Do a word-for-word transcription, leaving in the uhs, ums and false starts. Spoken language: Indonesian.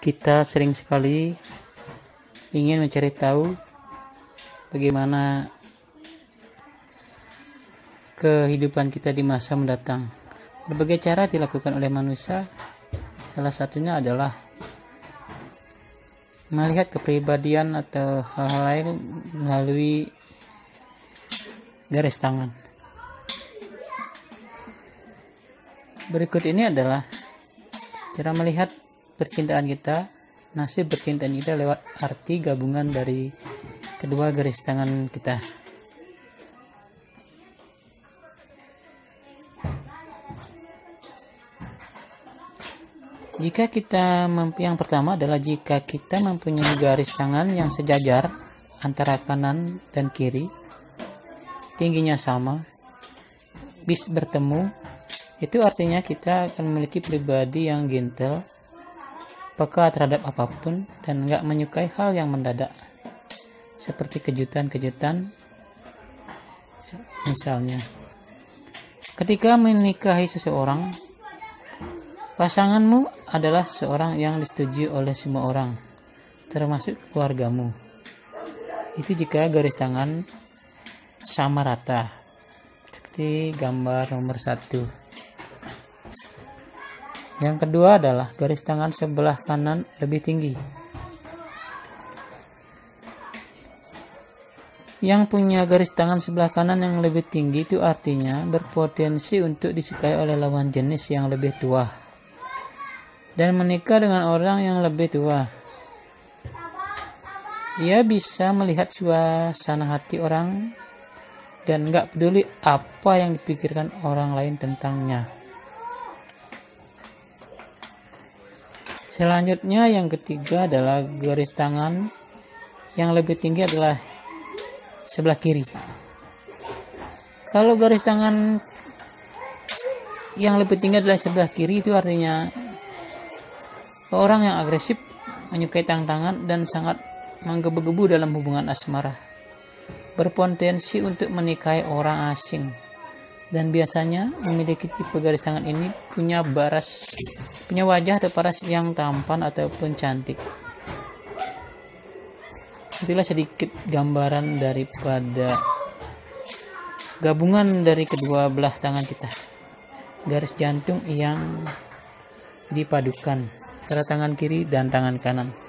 Kita sering sekali ingin mencari tahu bagaimana kehidupan kita di masa mendatang. Berbagai cara dilakukan oleh manusia. Salah satunya adalah melihat kepribadian atau hal-hal lain melalui garis tangan. Berikut ini adalah cara melihat percintaan kita, nasib percintaan kita lewat arti gabungan dari kedua garis tangan kita. Jika kita yang pertama adalah jika kita mempunyai garis tangan yang sejajar antara kanan dan kiri, tingginya sama, bis bertemu, itu artinya kita akan memiliki pribadi yang gentle, peka terhadap apapun, dan enggak menyukai hal yang mendadak, seperti kejutan-kejutan. Misalnya, ketika menikahi seseorang, pasanganmu adalah seorang yang disetujui oleh semua orang, termasuk keluargamu. Itu jika garis tangan sama rata, seperti gambar nomor satu. Yang kedua adalah garis tangan sebelah kanan lebih tinggi. Yang punya garis tangan sebelah kanan yang lebih tinggi itu artinya berpotensi untuk disukai oleh lawan jenis yang lebih tua dan menikah dengan orang yang lebih tua. Ia bisa melihat suasana hati orang dan gak peduli apa yang dipikirkan orang lain tentangnya. Selanjutnya yang ketiga adalah garis tangan yang lebih tinggi adalah sebelah kiri. Kalau garis tangan yang lebih tinggi adalah sebelah kiri, itu artinya orang yang agresif, menyukai tantangan, dan sangat menggebu-gebu dalam hubungan asmara. Berpotensi untuk menikahi orang asing. Dan biasanya memiliki tipe garis tangan ini punya baras, punya wajah atau paras yang tampan ataupun cantik. Itulah sedikit gambaran daripada gabungan dari kedua belah tangan kita. Garis jantung yang dipadukan antara tangan kiri dan tangan kanan.